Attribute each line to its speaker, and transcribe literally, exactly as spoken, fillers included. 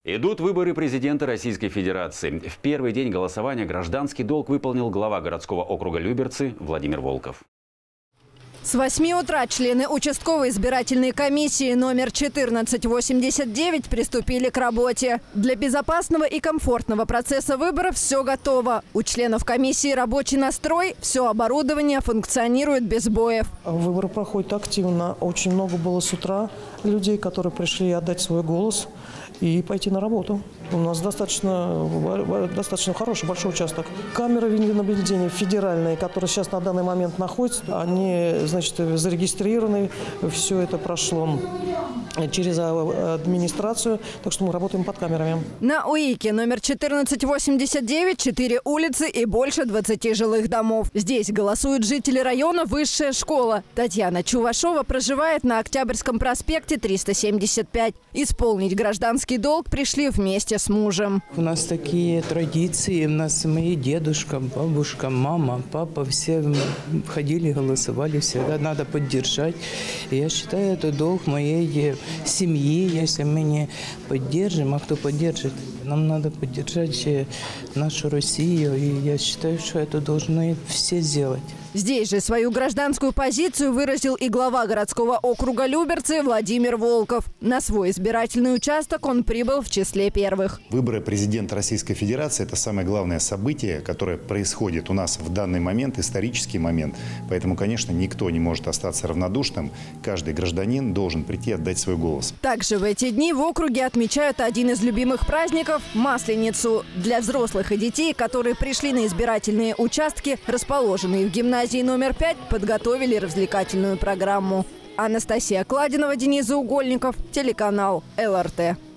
Speaker 1: Идут выборы президента Российской Федерации. В первый день голосования гражданский долг выполнил глава городского округа Люберцы Владимир Волков.
Speaker 2: С восьми утра члены участковой избирательной комиссии номер четырнадцать восемьдесят девять приступили к работе. Для безопасного и комфортного процесса выборов все готово. У членов комиссии рабочий настрой, все оборудование функционирует без сбоев.
Speaker 3: Выборы проходят активно. Очень много было с утра людей, которые пришли отдать свой голос и пойти на работу. У нас достаточно, достаточно хороший, большой участок. Камеры видеонаблюдения федеральные, которые сейчас на данный момент находятся, они, значит, зарегистрированы. Все это прошло через администрацию, так что мы работаем под камерами.
Speaker 2: На УИКе номер четырнадцать восемьдесят девять четыре улицы и больше двадцати жилых домов. Здесь голосуют жители района «Высшая школа». Татьяна Чувашова проживает на Октябрьском проспекте триста семьдесят пять. Исполнить гражданский долг пришли вместе с мужем.
Speaker 4: У нас такие традиции. У нас мои дедушка, бабушка, мама, папа, все ходили, голосовали. Всегда надо поддержать. И я считаю, это долг моей семьи, если мы не поддержим. А кто поддержит? Нам надо поддержать нашу Россию. И я считаю, что это должны все сделать.
Speaker 2: Здесь же свою гражданскую позицию выразил и глава городского округа Люберцы Владимир Волков. На свой избирательный участок он прибыл в числе первых.
Speaker 5: Выборы президента Российской Федерации – это самое главное событие, которое происходит у нас в данный момент, исторический момент. Поэтому, конечно, никто не может остаться равнодушным. Каждый гражданин должен прийти и отдать свой голос.
Speaker 2: Также в эти дни в округе отмечают один из любимых праздников – Масленицу. Для взрослых и детей, которые пришли на избирательные участки, расположенные в гимназии номер пять, подготовили развлекательную программу. Анастасия Кладинова, Денис Заугольников, телеканал эл эр тэ.